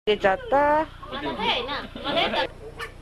出ちゃった。 まだ早いな。まだやったら。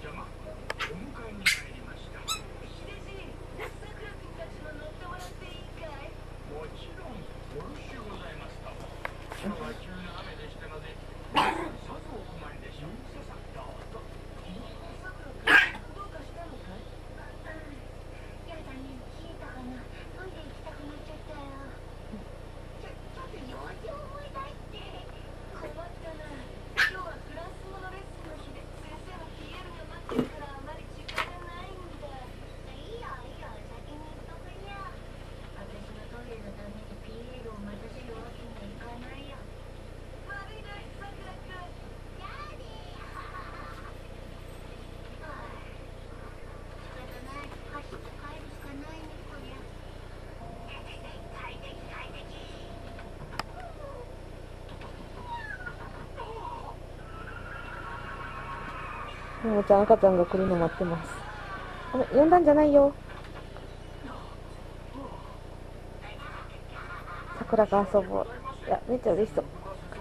ももちゃん、赤ちゃんが来るの待ってます。あれ、呼んだんじゃないよ。桜が遊ぼう。いや、めっちゃ嬉しそう。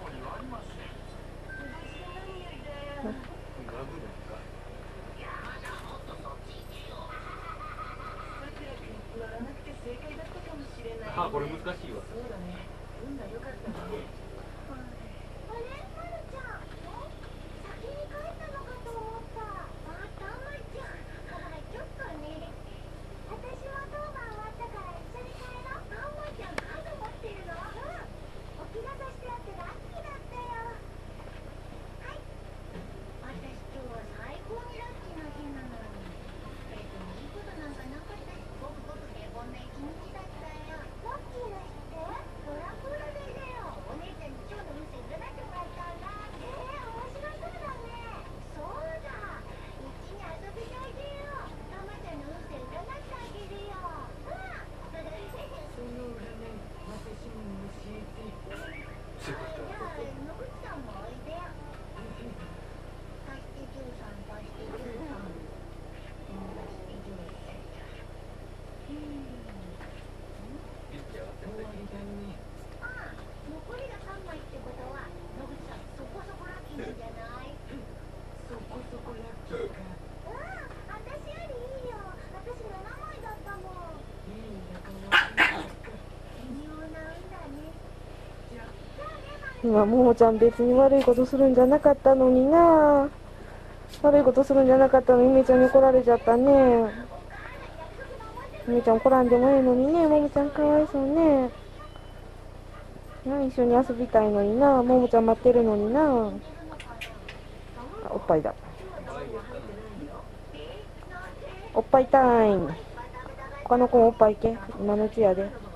あ、これ難しいわ。 今、ももちゃん別に悪いことするんじゃなかったのにな。悪いことするんじゃなかったのに、めちゃんに怒られちゃったね。めちゃん怒らんでもいいのにね、ももちゃんかわいそうね。一緒に遊びたいのにな、ももちゃん待ってるのにな。おっぱいだ。おっぱいタイム。他の子もおっぱいいけ。今のうちやで。